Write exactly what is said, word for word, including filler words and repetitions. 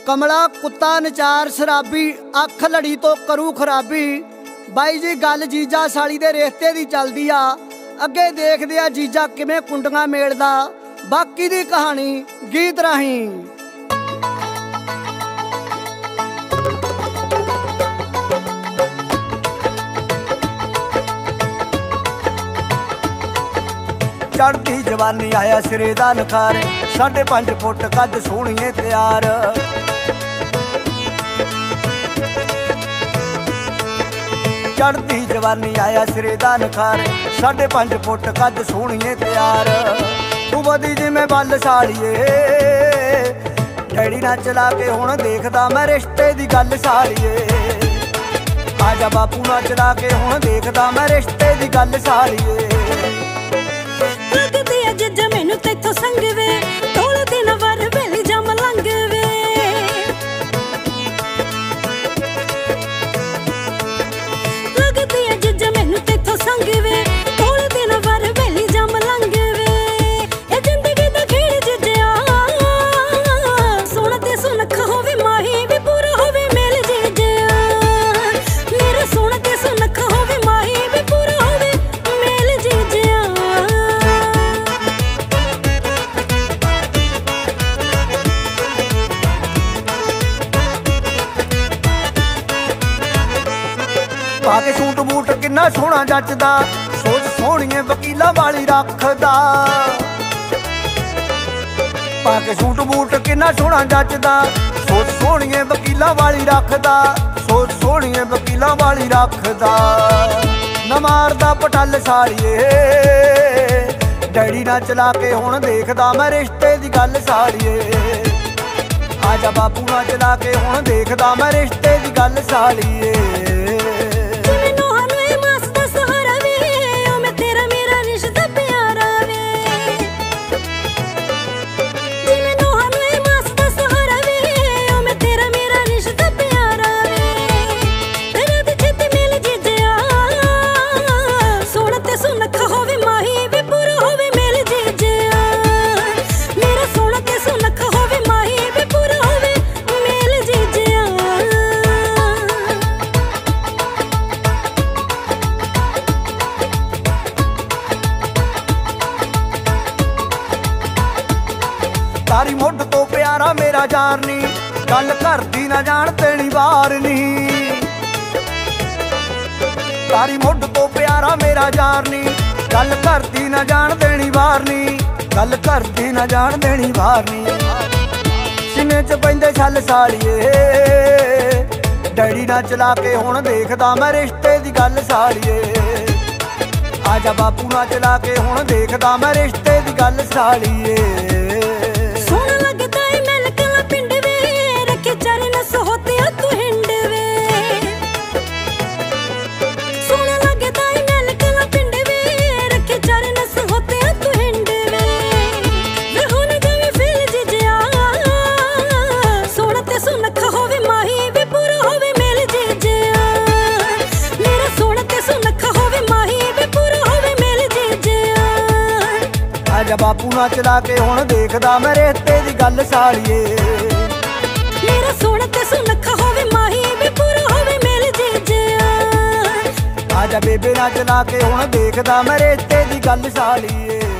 कमला कुत्ता नचार शराबी अख लड़ी तो करू खराबी। बाई जी गल जीजा साली दे रिश्ते दी चलदी आ, अगे देखदे आ जीजा किवें कुंडियां मेलदा, बाकी दी कहानी गीत राहीं। चढ़ती जवानी आया सिरे दा नखार, साढ़े पंज फुट कद सोहणीए तैयार। चढ़ती जवानी आया सिरे दा नखार, साढ़े पंज फुट कद सोहणीए तैयार। तू बदी जिवें बल सालिए, डैडी ना चला के हुण देखदा मैं रिश्ते दी गल सालिए। आजा बापू ना चला के हुण देखदा मैं रिश्ते दी गल सालिए। लगदी अज जमीन तैथों संग वे, थोड़े दिन वर वेली जम लंघ वे। लगदी अज जमीन तैथों संग वे, थोड़े दिन वर वेली जम लंघ वे। ए जिंदगी दा खेड़ जिज्जिया, सोहणा ते सुनखा होवे माही वी पूरा होवे मेल जिज्जिया। मेरा सोहणा ते सुनखा होवे माही वी पूरा होवे मेल जिज्जिया। पाके सूट बूट किन्ना सोहना जचदा, सोच सोहणीए वकीला वाली रखदा। पाके सूट बूट किन्ना सोहना जचदा, सोच सोहणीए वकीला वाली रखदा। सोच सोहणीए वकीला वाली रखदा। न मारदा पटल सालिए, डैडी ना चला के हुण देखदा मैं रिश्ते दी गल सालिए। आजा बापू ना चला के हुण देखदा मैं रिश्ते दी गल सालिए। तारी मुढ़ तो प्यारा मेरा यार नी, गल घर दी ना जान देनी बाहर नी। तारी मुढ़ तो प्यारा मेरा यार नी, गल घर दी ना जान देनी बाहर नी। गल घर दी ना जान देनी बाहर नी। सीने च पैंदे छल सालिए, डैडी ना चला के हुण देखदा मैं रिश्ते दी गल सालिए। आजा बापू ना चला के हुण देखदा मैं रिश्ते दी गल सालिए। आजा बापू ना चला के हुण देखदा मैं रिश्ते दी गल सालिए। मेरा सोहणा ते सुनखा होवे माही वी पूरा होवे मेल जिज्जिया। आजा बेबे ना चला के हुण देखदा मैं रिश्ते दी गल सालिए।